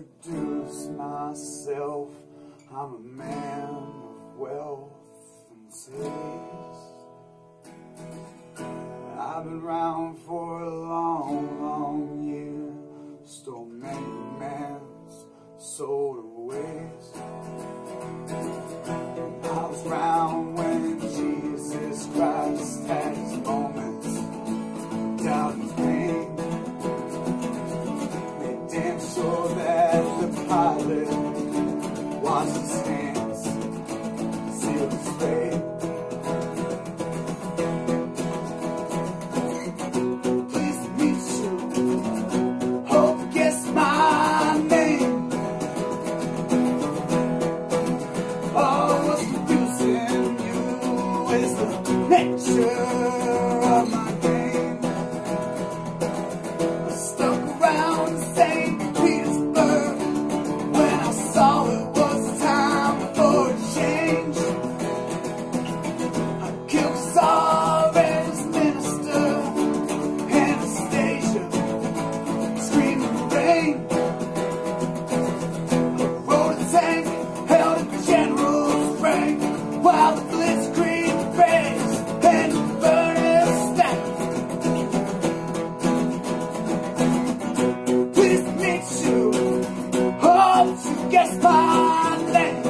introduce myself. I'm a man of wealth and taste. I've been round for a long, long year. Stole many man's soul to waste. I was round when Jesus Christ had his moments of doubt and pain. Made damn sure that the pilot washed his hands, sealed his fate. Pleased to meet you, hope you guess my name. Oh, what's confusing you is the nature of my game. I stuck around St. Petersburg when I saw it was time for a change. I killed Tsar and his minister, Anastasia, screaming rain. I rode a tank, held a general's rank, while the blitzkrieg raged and the furnace stank. Pleased to meet you, hope you guess my name.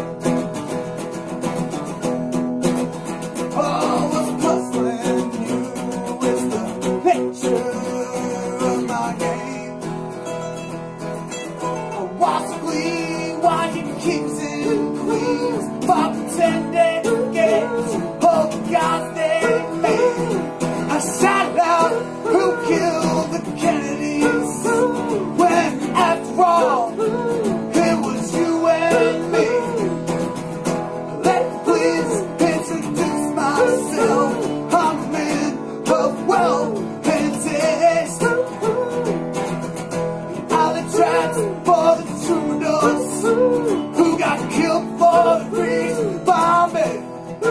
Oh, what's puzzling you is the nature of my game. A wasp glee, winding kings and queens, by pretending games of gods they made. I shouted out, who killed the Kennedys? When after all, it was you and me. Let me please introduce myself. I'm a man of wealth and taste. Alley tracks for the troubadours who got killed for the breeze bombing.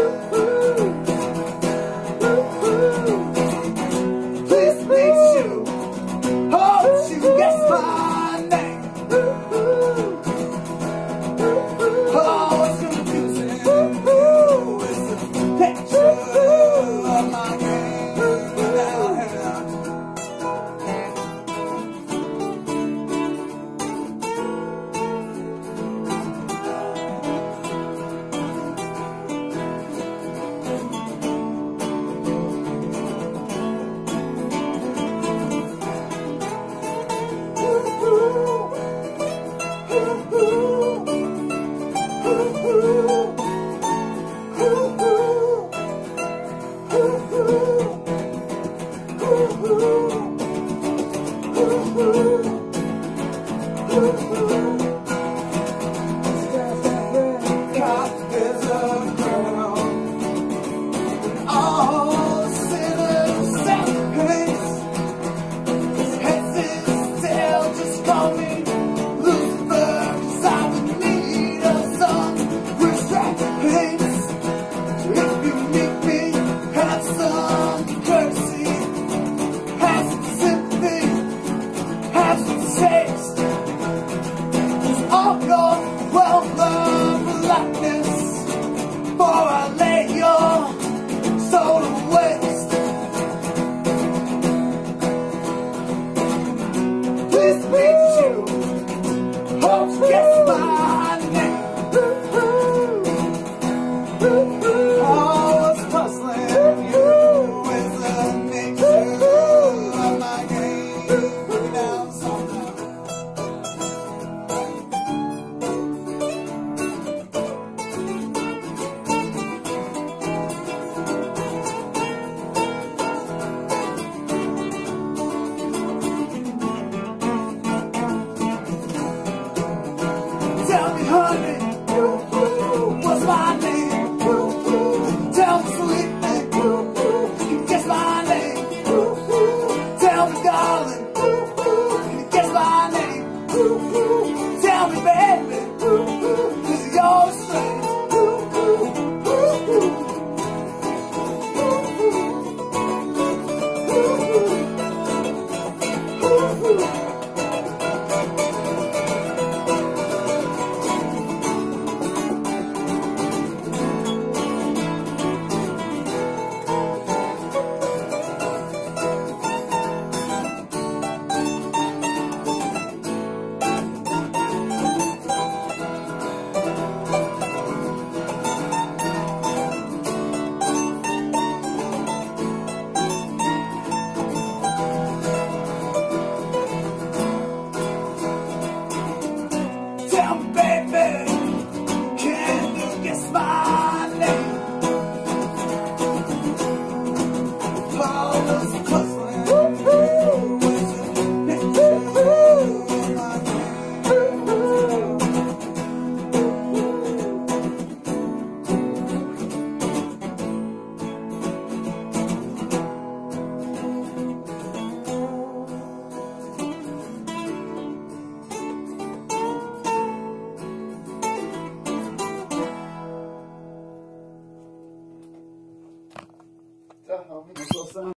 Pleased to meet you, hope you guess my name. Oh, it's confusing you is the nature of my game. Cop is a criminal, and all the sinners set place. His head's his tail, just call me Lucifer, 'cause I'm in need of some restraints. So if you meet me, have some courtesy, have some sympathy, have some taste. a homie, no so